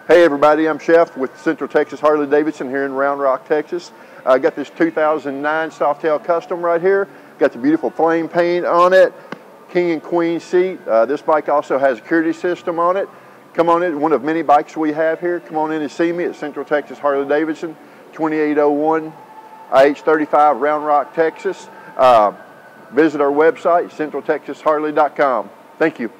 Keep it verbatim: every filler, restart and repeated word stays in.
Hey everybody, I'm Chef with Central Texas Harley-Davidson here in Round Rock, Texas. I got this two thousand nine Softtail Custom right here. Got the beautiful flame paint on it, king and queen seat. Uh, this bike also has a security system on it. Come on in, one of many bikes we have here. Come on in and see me at Central Texas Harley-Davidson, twenty-eight oh one I H thirty-five, Round Rock, Texas. Uh, visit our website, central texas harley dot com. Thank you.